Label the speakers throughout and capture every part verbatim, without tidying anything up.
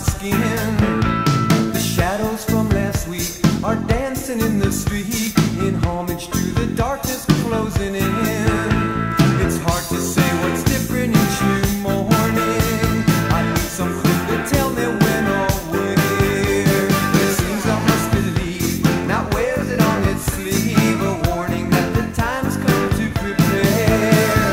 Speaker 1: skin. The shadows from last week are dancing in the street in homage to the darkness closing in. It's hard to say what's different each new morning. I need some clue to tell me when or where. It seems I must believe, not wears it on its sleeve, a warning that the time's come to prepare.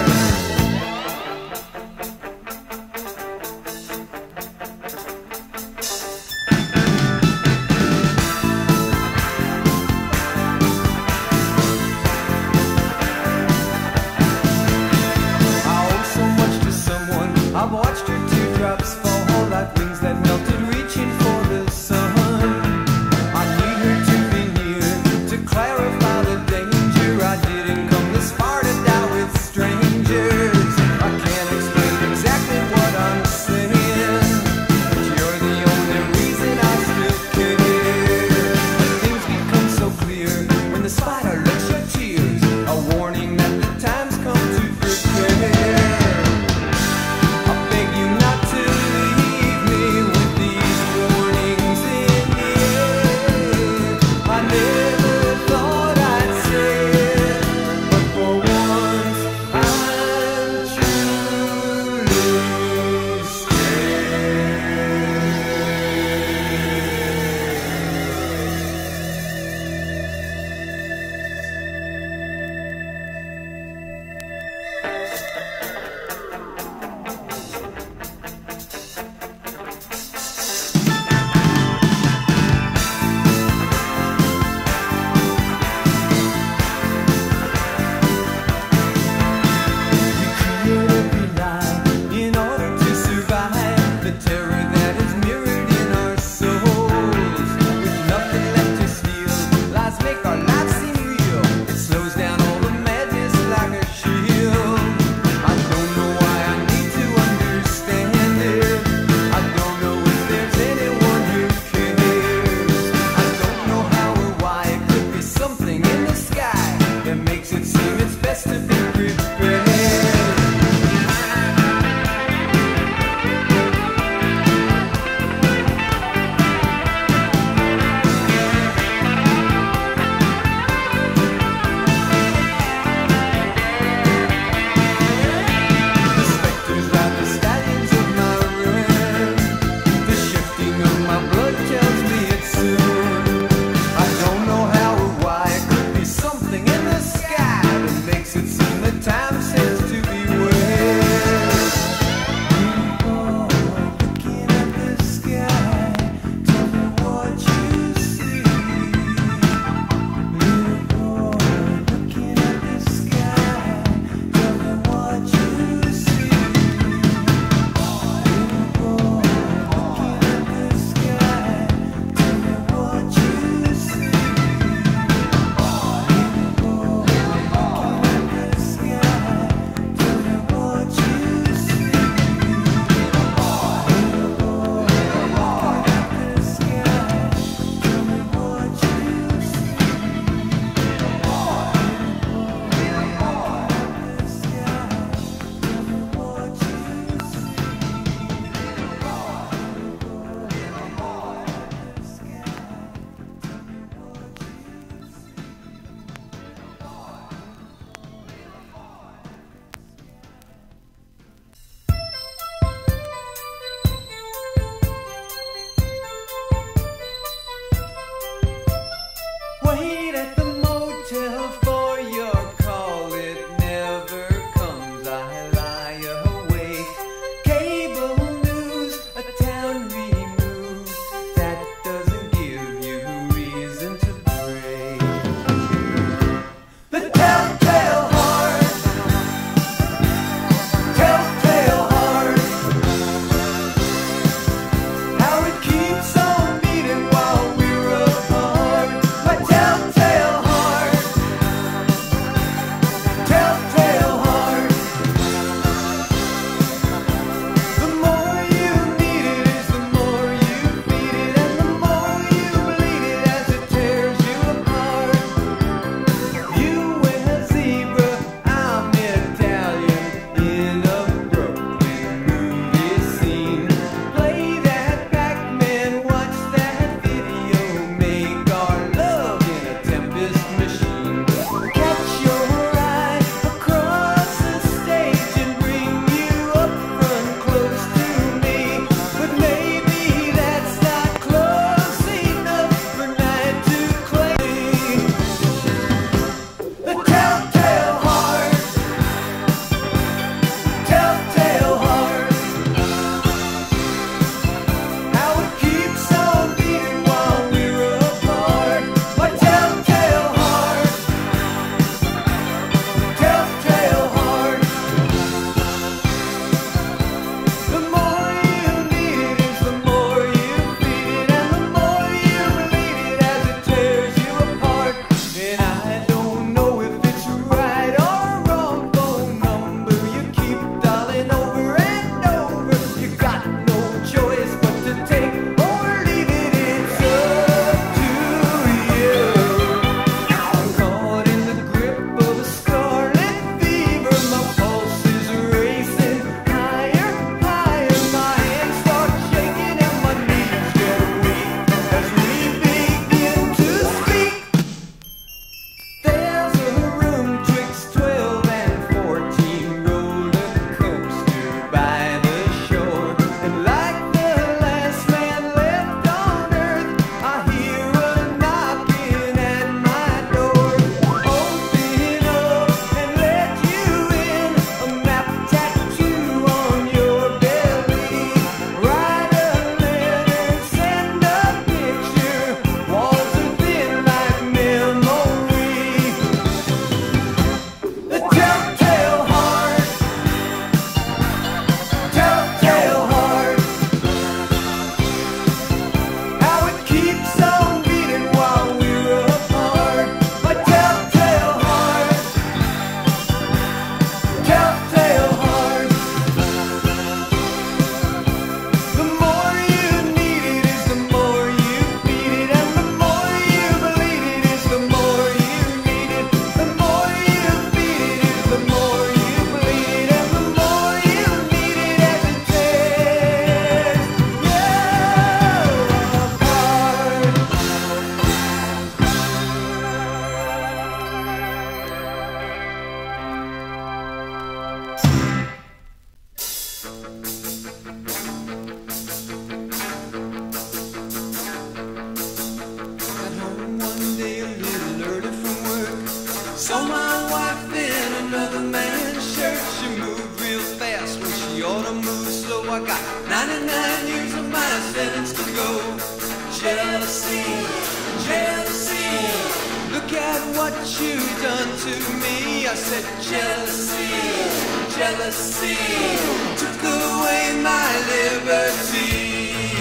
Speaker 1: sentence to go. Jealousy, jealousy, look at what you've done to me. I said jealousy, jealousy, took away my liberty.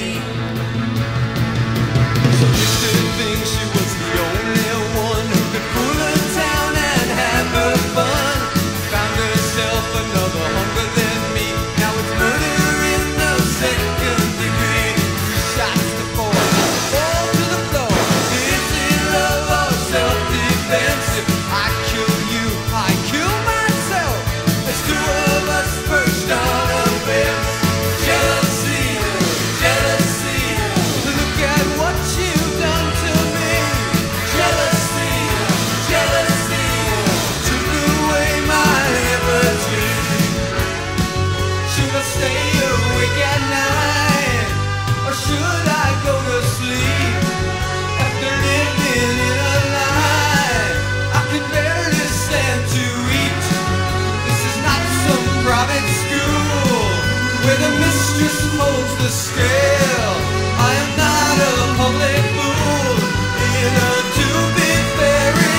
Speaker 1: So used to think she was the only one who could fool her town and have her fun. Found herself another hunger than me. Now it's murder in the second degree. Three shots to four, fall to the floor. Is it love or self-defense? If I kill you, I kill myself. There's two of us perched on a fence. Jealousy, jealousy, look at what you've done to me. Jealousy, jealousy, took away my liberty. Should I stay awake at night, or should I go to sleep? After living in a lie, I can barely stand to eat. This is not some private school where the mistress holds the scale. I am not a public fool in a to-be fairy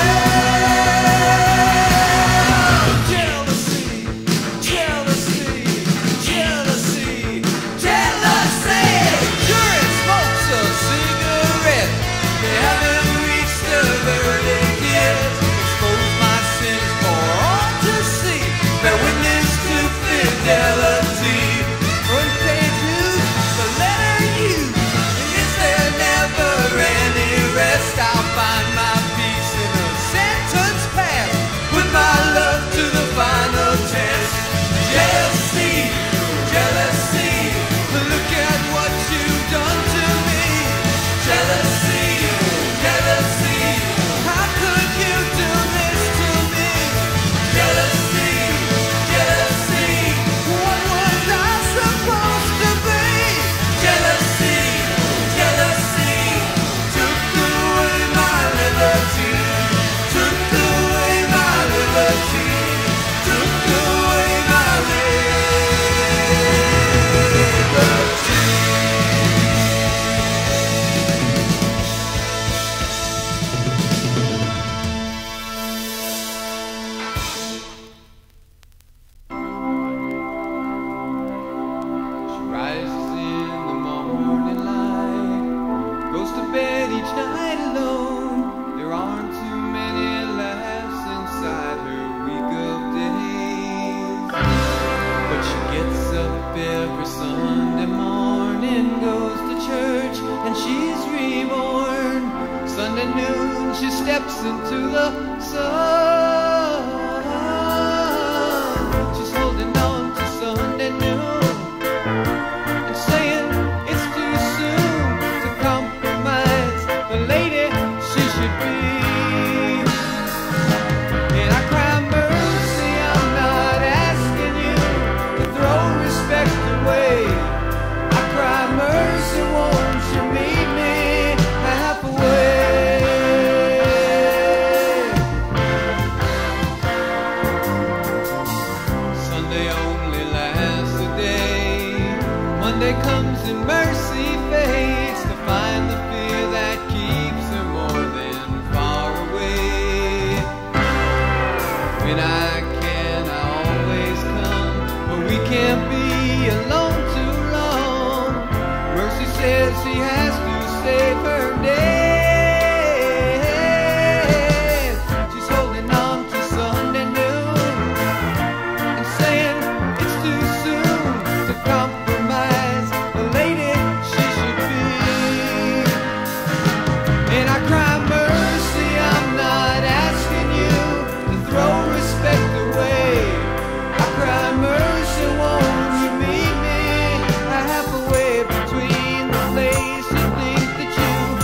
Speaker 1: tale. Jealousy, jealousy, jealousy, jealousy. Sure, it smokes a cigarette. They haven't reached a verdict yet. Expose my sins for all to see. Bear witness to fidelity. Front page news, the letter U. Is there never any rest? I'll find my peace in a sentence pass. Put my love to the final test. Jealousy, jealousy, look at what you've done to me. Jealousy, jealousy, how could you do this to me? Jealousy, jealousy, what was I supposed to be? Jealousy, jealousy, took away my liberty. Took away my liberty. Took away my liberty. She rises in the morning light, goes to bed each night alone. There aren't too many laughs inside her week of days, but she gets up every Sunday morning, goes to church, and she's reborn. Sunday noon, she steps into the sun. She's holding on to Sunday noon and saying it's too soon to compromise the lady she should be. And I cry mercy, I'm not asking you to throw respect away. I cry mercy, won't you meet me halfway? Sunday only lasts a day. Monday comes and mercy fades to find the fear that keeps her more than far away. When I can, I always come, but we can't be alone too long. Mercy says she has to save her days. She's holding on to Sunday noon and saying it's too soon to compromise the lady she should be. And I cry mercy, I'm not asking you to throw respect away. I cry mercy, won't you meet me halfway between the place you think that you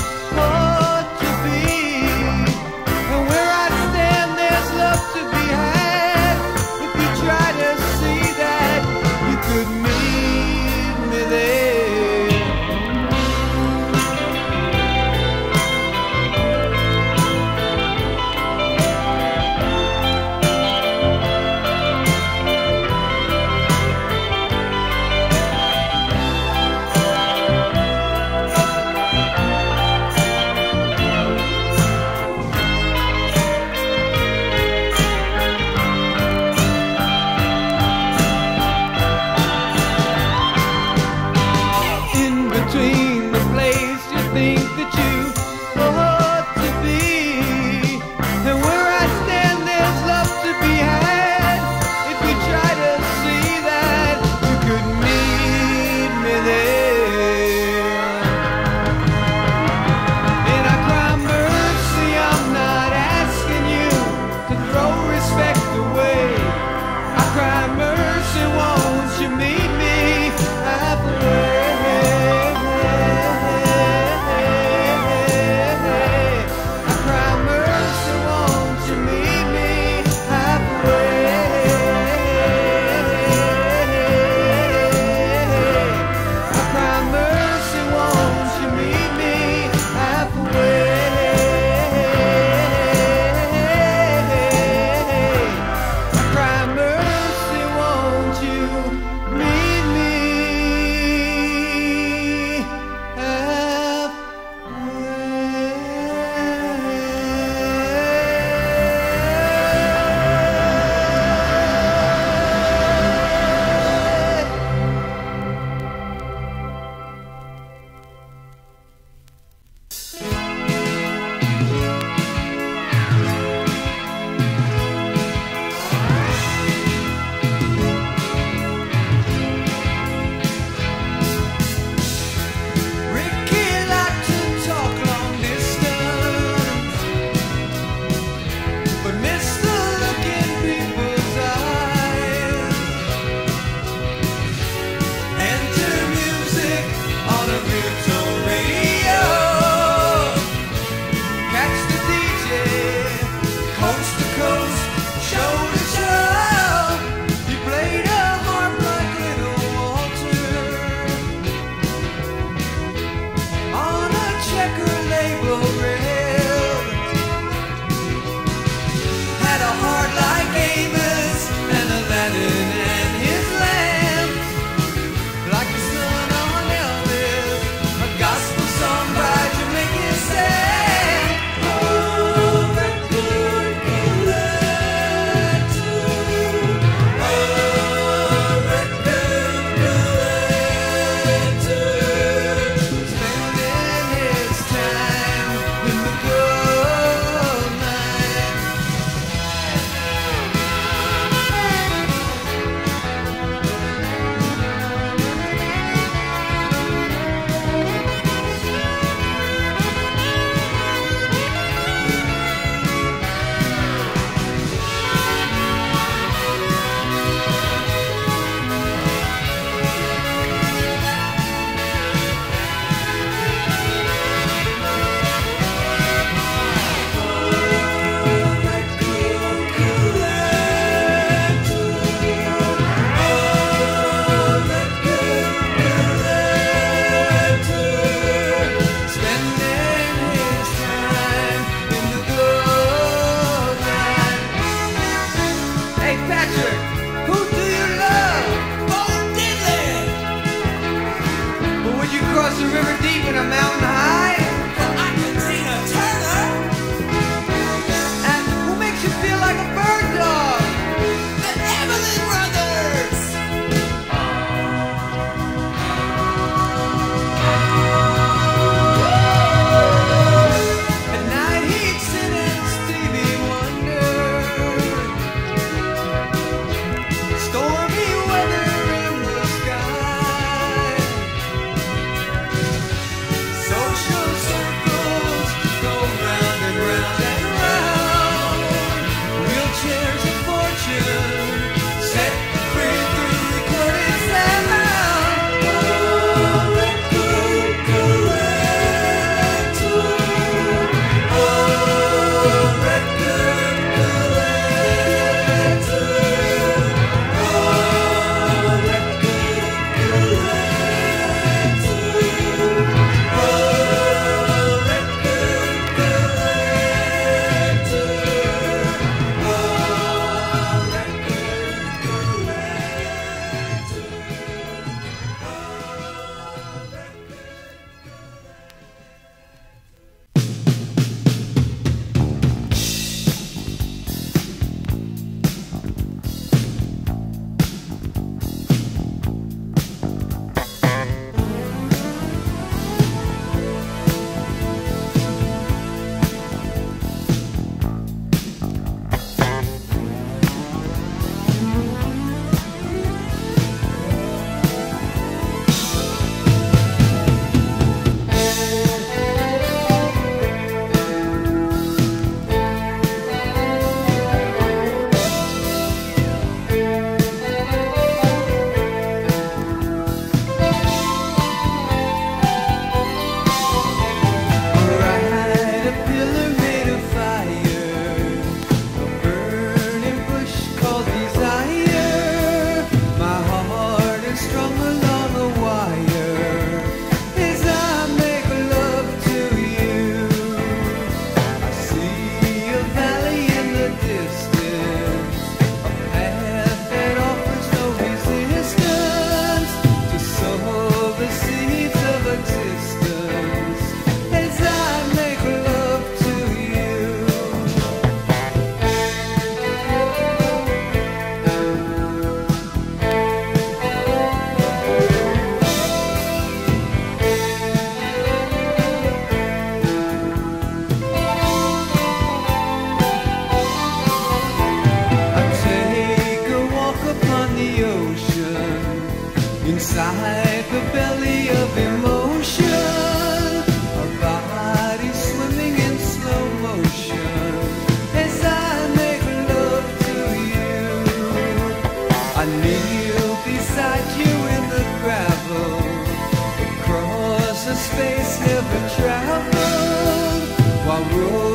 Speaker 1: river deep and a mountain high?
Speaker 2: Well, I can sing a Turner.
Speaker 1: And who makes you feel like a bird dog?
Speaker 2: The Everly Brothers.
Speaker 1: At night he'd sit and Stevie Wonder. Stormy weather in the sky. Social circles go round and round and round. Wheelchairs of fortune set free through recorded sound. Oh, record collector. Oh, record collector. Oh, record Ride a pillar made of fire, a burning bush called desire. My heart is strung along a wire as I make love to you. I see a valley in the distance, a path that offers no resistance to sow the seeds of existence as I make love to you. I take a walk upon the ocean, inside the belly of emotion. Our bodies swimming in slow motion as I make love to you. I kneel beside you in the gravel, across a space never traveled, while rolling